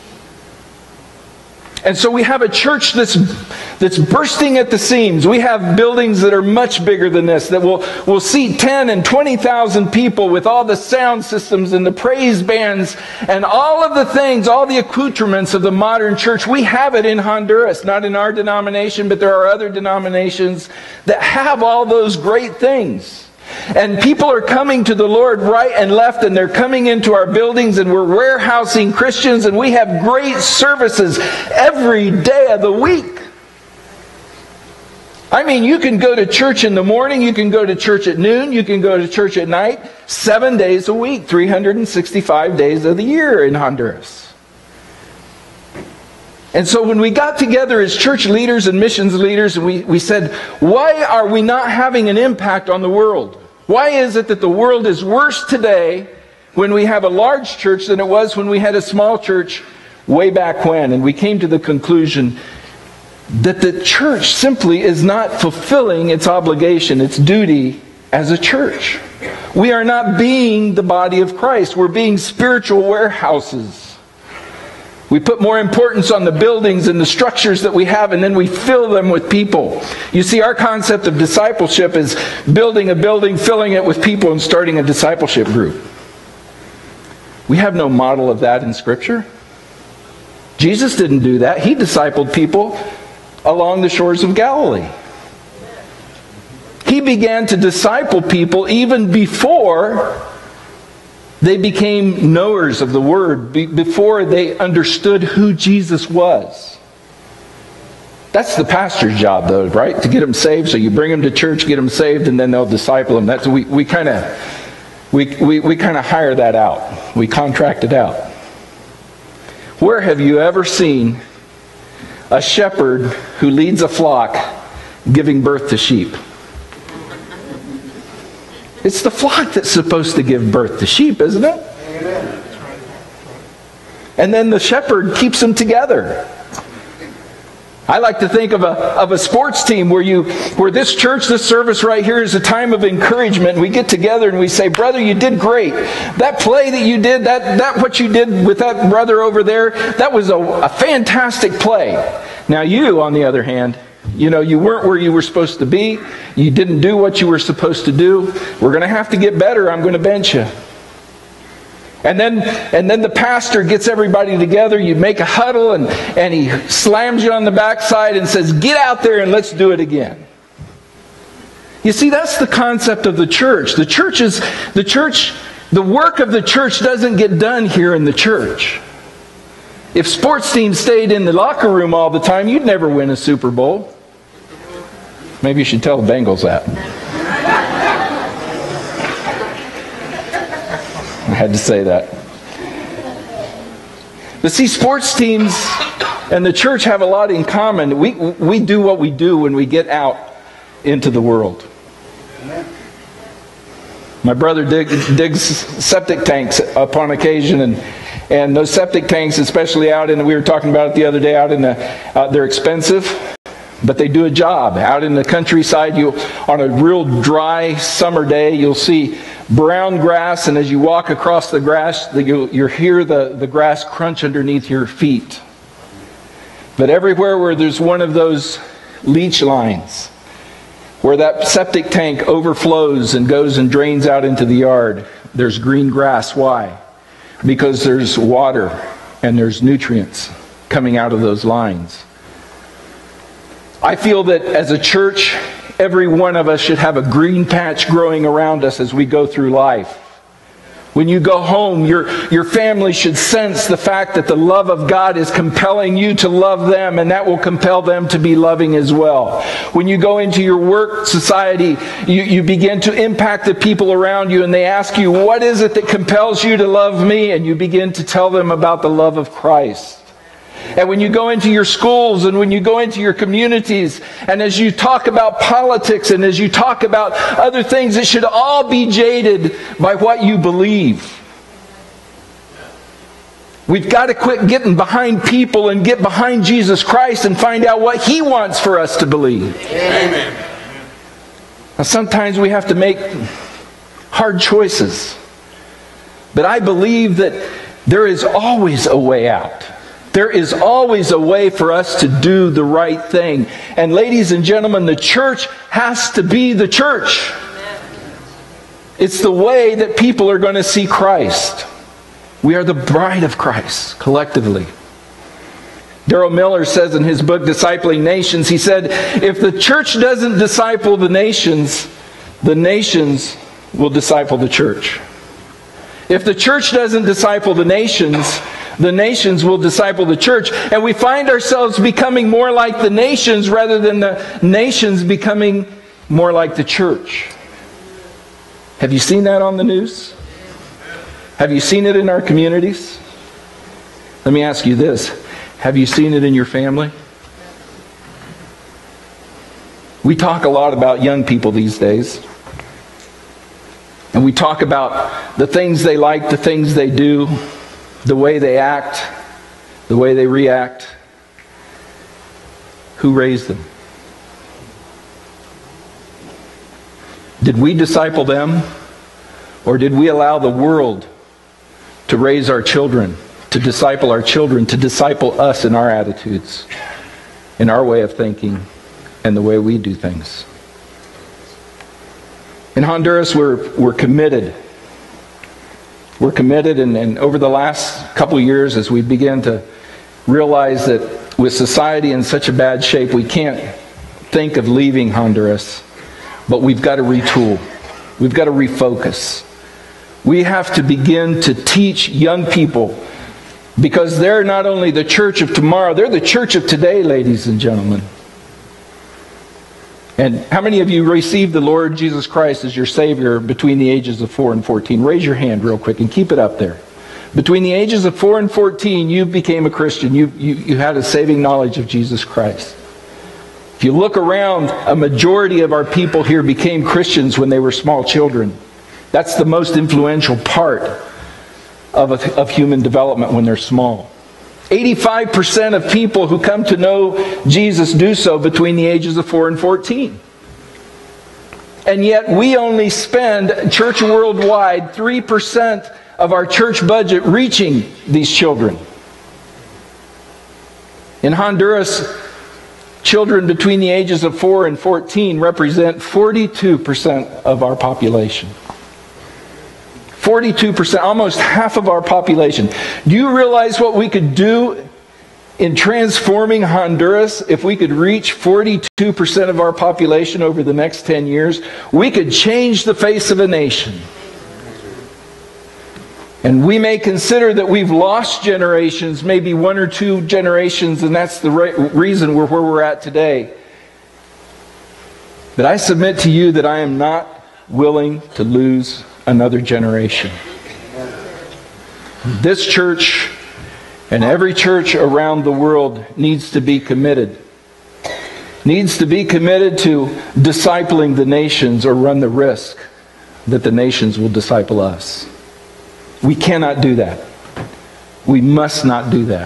I: And so we have a church that's, that's bursting at the seams. We have buildings that are much bigger than this, that will, will seat ten and twenty thousand people with all the sound systems and the praise bands and all of the things, all the accoutrements of the modern church. We have it in Honduras, not in our denomination, but there are other denominations that have all those great things. And people are coming to the Lord right and left, and they're coming into our buildings, and we're warehousing Christians, and we have great services every day of the week. I mean, you can go to church in the morning, you can go to church at noon, you can go to church at night, seven days a week, three hundred sixty-five days of the year in Honduras. And so when we got together as church leaders and missions leaders, and we, we said, why are we not having an impact on the world? Why is it that the world is worse today when we have a large church than it was when we had a small church way back when? And we came to the conclusion that the church simply is not fulfilling its obligation, its duty as a church. We are not being the body of Christ. We're being spiritual warehouses. We put more importance on the buildings and the structures that we have, and then we fill them with people. You see, our concept of discipleship is building a building, filling it with people, and starting a discipleship group. We have no model of that in Scripture. Jesus didn't do that. He discipled people along the shores of Galilee. He began to disciple people even before they became knowers of the Word, before they understood who Jesus was. That's the pastor's job, though, right? To get them saved. So you bring them to church, get them saved, and then they'll disciple them. That's we we kind of we we, we kind of hire that out. We contract it out. Where have you ever seen a shepherd who leads a flock giving birth to sheep? It's the flock that's supposed to give birth to sheep, isn't it? Amen. And then the shepherd keeps them together. I like to think of a, of a sports team where you, where this church, this service right here is a time of encouragement. We get together and we say, brother, you did great. That play that you did, that, that what you did with that brother over there, that was a, a fantastic play. Now you, on the other hand, you know, you weren't where you were supposed to be. You didn't do what you were supposed to do. We're going to have to get better. I'm going to bench you. And then, and then the pastor gets everybody together. You make a huddle, and, and he slams you on the backside and says, get out there and let's do it again. You see, that's the concept of the church. The church is, the church, the work of the church doesn't get done here in the church. If sports teams stayed in the locker room all the time, you'd never win a Super Bowl. Maybe you should tell the Bengals that. I had to say that. But see, sports teams and the church have a lot in common. We, we do what we do when we get out into the world. My brother dig, digs septic tanks upon occasion, and And those septic tanks, especially out in, we were talking about it the other day, out in the, uh, they're expensive, but they do a job. Out in the countryside, you on a real dry summer day, you'll see brown grass, and as you walk across the grass, the, you, you hear the, the grass crunch underneath your feet. But everywhere where there's one of those leach lines, where that septic tank overflows and goes and drains out into the yard, there's green grass. Why? Because there's water and there's nutrients coming out of those lines. I feel that as a church, every one of us should have a green patch growing around us as we go through life. When you go home, your, your family should sense the fact that the love of God is compelling you to love them, and that will compel them to be loving as well. When you go into your work society, you, you begin to impact the people around you, and they ask you, what is it that compels you to love me? And you begin to tell them about the love of Christ. And when you go into your schools and when you go into your communities, and as you talk about politics and as you talk about other things, it should all be jaded by what you believe. We've got to quit getting behind people and get behind Jesus Christ and find out what He wants for us to believe. Amen. Now, sometimes we have to make hard choices. But I believe that there is always a way out. There is always a way for us to do the right thing. And ladies and gentlemen, the church has to be the church. It's the way that people are going to see Christ. We are the bride of Christ, collectively. Daryl Miller says in his book, Discipling Nations, he said, if the church doesn't disciple the nations, the nations will disciple the church. If the church doesn't disciple the nations, the nations will disciple the church. And we find ourselves becoming more like the nations rather than the nations becoming more like the church. Have you seen that on the news? Have you seen it in our communities? Let me ask you this. Have you seen it in your family? We talk a lot about young people these days. And we talk about the things they like, the things they do, the way they act, the way they react. Who raised them? Did we disciple them? Or did we allow the world to raise our children, to disciple our children, to disciple us in our attitudes, in our way of thinking, and the way we do things? In Honduras, we're, we're committed. We're committed, and, and over the last couple of years, as we begin to realize that with society in such a bad shape, we can't think of leaving Honduras, but we've got to retool. We've got to refocus. We have to begin to teach young people, because they're not only the church of tomorrow, they're the church of today, ladies and gentlemen. And how many of you received the Lord Jesus Christ as your Savior between the ages of four and fourteen? Raise your hand real quick and keep it up there. Between the ages of four and fourteen, you became a Christian. You, you, you had a saving knowledge of Jesus Christ. If you look around, a majority of our people here became Christians when they were small children. That's the most influential part of, a, of human development when they're small. eighty-five percent of people who come to know Jesus do so between the ages of four and fourteen. And yet we only spend, church worldwide, three percent of our church budget reaching these children. In Honduras, children between the ages of four and fourteen represent forty-two percent of our population. forty-two percent, almost half of our population. Do you realize what we could do in transforming Honduras if we could reach forty-two percent of our population over the next ten years? We could change the face of a nation. And we may consider that we've lost generations, maybe one or two generations, and that's the reason we're where we're at today. But I submit to you that I am not willing to lose another generation. This church and every church around the world needs to be committed. Needs to be committed to discipling the nations, or run the risk that the nations will disciple us. We cannot do that. We must not do that.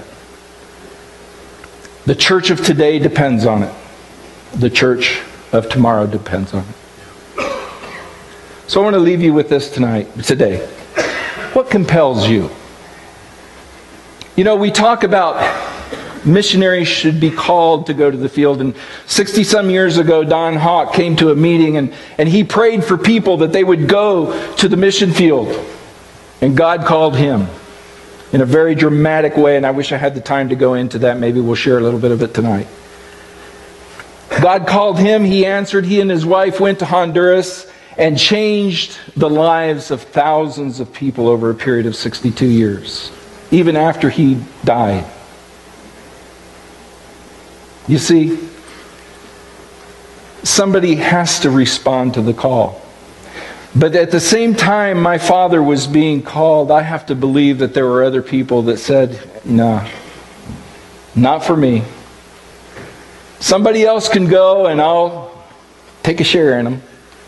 I: The church of today depends on it. The church of tomorrow depends on it. So I want to leave you with this tonight, today. What compels you? You know, we talk about missionaries should be called to go to the field. And sixty some years ago, Don Hawk came to a meeting and, and he prayed for people that they would go to the mission field. And God called him in a very dramatic way. And I wish I had the time to go into that. Maybe we'll share a little bit of it tonight. God called him. He answered. He and his wife went to Honduras. and changed the lives of thousands of people over a period of sixty-two years, even after he died. You see, somebody has to respond to the call. But at the same time my father was being called, I have to believe that there were other people that said, no, not for me. Somebody else can go and I'll take a share in them.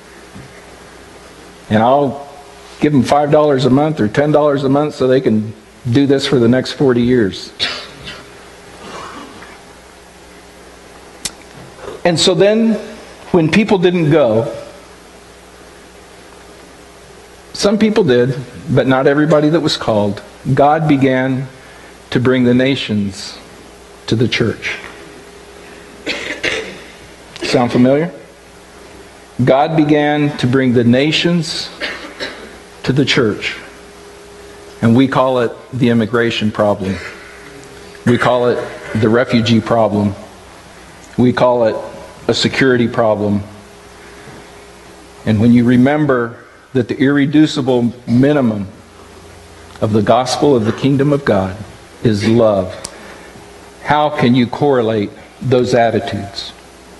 I: And I'll give them five dollars a month or ten dollars a month so they can do this for the next forty years. And so then, when people didn't go, some people did, but not everybody that was called, God began to bring the nations to the church. Sound familiar? God began to bring the nations to the church. And we call it the immigration problem. We call it the refugee problem. We call it a security problem. And when you remember that the irreducible minimum of the gospel of the kingdom of God is love, how can you correlate those attitudes?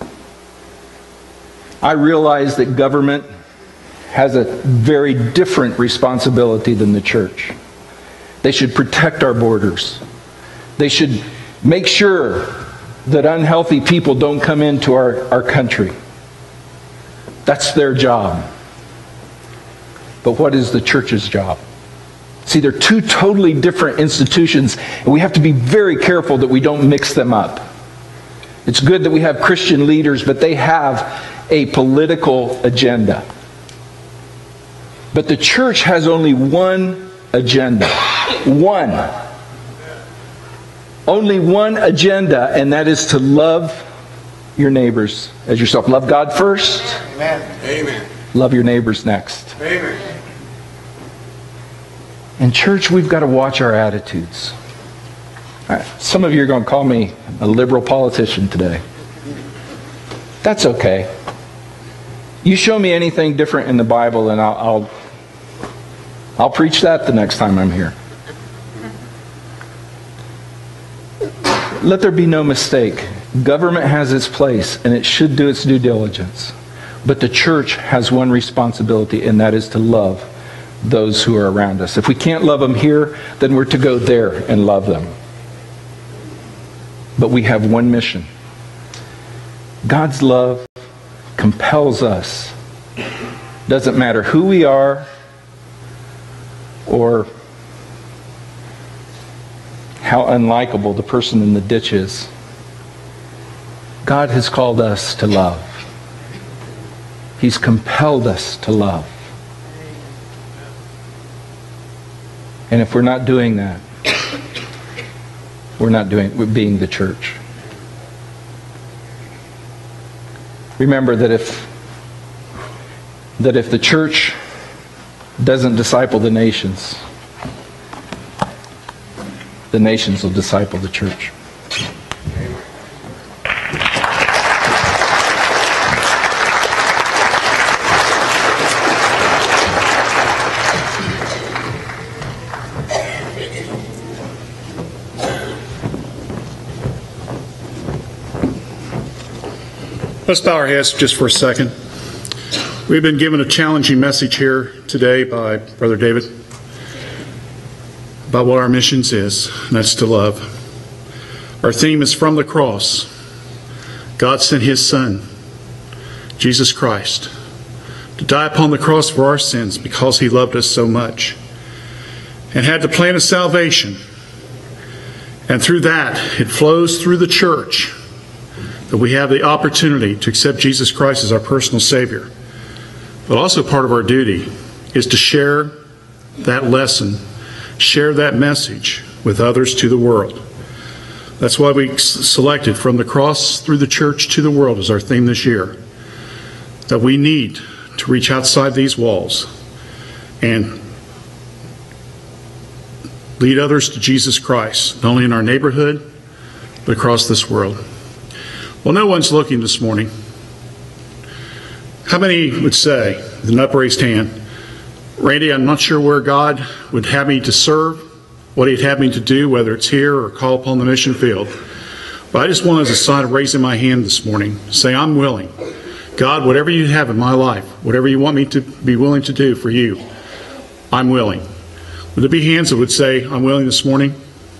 I: I realize that government has a very different responsibility than the church. They should protect our borders. They should make sure that unhealthy people don't come into our, our country. That's their job. But what is the church's job? See, they're two totally different institutions, and we have to be very careful that we don't mix them up. It's good that we have Christian leaders, but they have a political agenda. But the church has only one agenda. One. Only one agenda, and that is to love your neighbors as yourself. Love God first.
F: Amen. Amen.
I: Love your neighbors next.
F: Amen.
I: In church, we've got to watch our attitudes. All right, some of you are going to call me a liberal politician today. That's okay. You show me anything different in the Bible, and I'll, I'll, I'll preach that the next time I'm here. Let there be no mistake. Government has its place, and it should do its due diligence. But the church has one responsibility, and that is to love those who are around us. If we can't love them here, then we're to go there and love them. But we have one mission. God's love compels us. Doesn't matter who we are or how unlikable the person in the ditch is. God has called us to love. He's compelled us to love. And if we're not doing that, we're not doing, we're being the church. Remember that if that if the church doesn't disciple the nations, the nations will disciple the church.
E: Let's bow our heads just for a second. We've been given a challenging message here today by Brother David about what our missions is, and that's to love. Our theme is from the cross. God sent His Son, Jesus Christ, to die upon the cross for our sins because He loved us so much and had the plan of salvation. And through that, it flows through the church that we have the opportunity to accept Jesus Christ as our personal Savior. But also part of our duty is to share that lesson, share that message with others to the world. That's why we selected from the cross through the church to the world as our theme this year. That we need to reach outside these walls and lead others to Jesus Christ, not only in our neighborhood, but across this world. Well, no one's looking this morning. How many would say with an upraised hand. Randy, I'm not sure where God would have me to serve, what he'd have me to do, whether it's here or call upon the mission field. But I just want, as a sign of raising my hand this morning, say I'm willing. God, whatever you have in my life, whatever you want me to be willing to do for you, I'm willing. Would there be hands that would say, I'm willing this morning?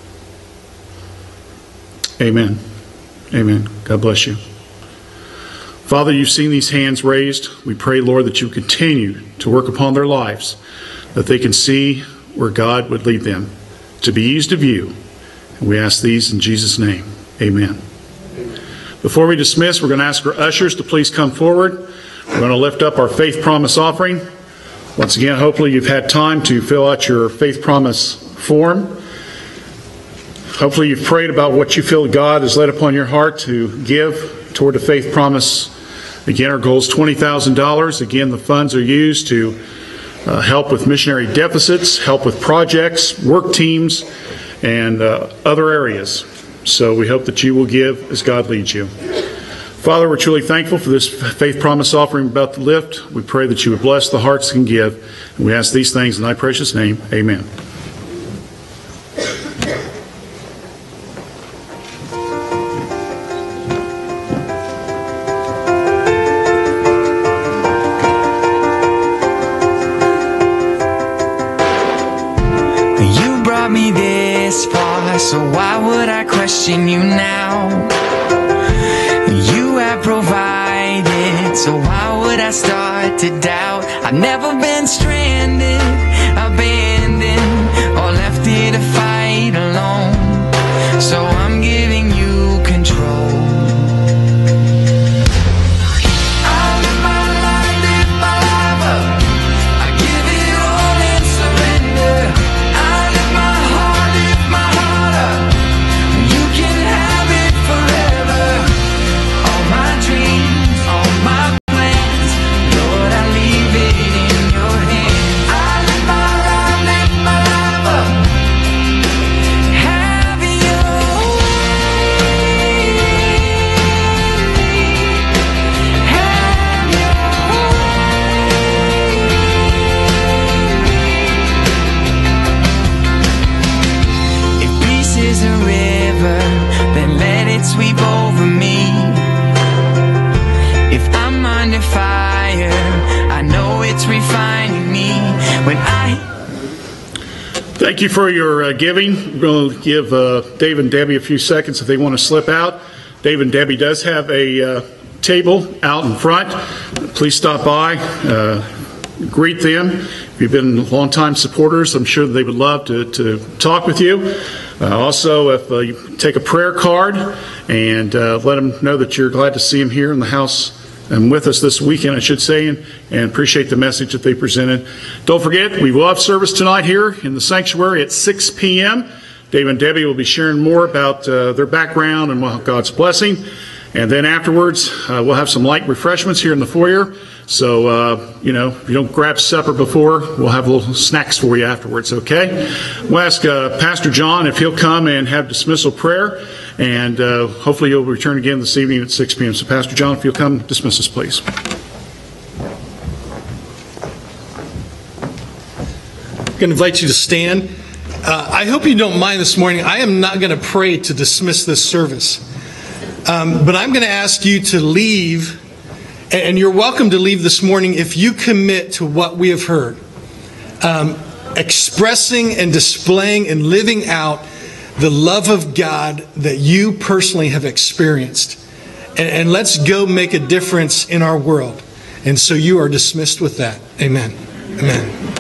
E: Amen. Amen. God bless you. Father, you've seen these hands raised. We pray, Lord, that you continue to work upon their lives, that they can see where God would lead them to be used of you. And we ask these in Jesus' name. Amen. Before we dismiss, we're going to ask our ushers to please come forward. We're going to lift up our faith promise offering. Once again, hopefully you've had time to fill out your faith promise form. Hopefully you've prayed about what you feel God has laid upon your heart to give toward the faith promise. Again, our goal is twenty thousand dollars. Again, the funds are used to uh, help with missionary deficits, help with projects, work teams, and uh, other areas. So we hope that you will give as God leads you. Father, we're truly thankful for this faith promise offering about to lift. We pray that you would bless the hearts that can give. And we ask these things in thy precious name. Amen.
J: You brought me this far, so why would I question you now? You have provided, so why would I start to doubt? I've never been stranded, abandoned, or left here to fight alone. So I'm giving you control. I live my life, live my life up. I give it all and surrender. I live my heart, live my heart up. You can have it forever. All my dreams, all my plans, Lord, I leave it in your hands. I live my life, live my life up. Have your way. Have your way. If peace is a river, then let it sweep over me. If I'm under fire, I know it's refining me. When I
E: Thank you for your uh, giving. We're going to give uh, Dave and Debbie a few seconds if they want to slip out. Dave and Debbie does have a uh, table out in front. Please stop by, uh, greet them. If you've been long-time supporters, I'm sure they would love to, to talk with you. Uh, also, if uh, you take a prayer card and uh, let them know that you're glad to see them here in the house and with us this weekend, I should say, and, and appreciate the message that they presented. Don't forget, we will have service tonight here in the sanctuary at six p.m. Dave and Debbie will be sharing more about uh, their background and God's blessing. And then afterwards, uh, we'll have some light refreshments here in the foyer. So, uh, you know, if you don't grab supper before, we'll have little snacks for you afterwards, okay? We'll ask uh, Pastor John if he'll come and have dismissal prayer. And uh, hopefully he'll return again this evening at six p.m. So, Pastor John, if you'll come, dismiss us, please.
K: I'm going to invite you to stand. Uh, I hope you don't mind this morning. I am not going to pray to dismiss this service. Um, but I'm going to ask you to leave, and you're welcome to leave this morning if you commit to what we have heard. Um, expressing and displaying and living out the love of God that you personally have experienced. And, and let's go make a difference in our world. And so you are dismissed with that. Amen. Amen.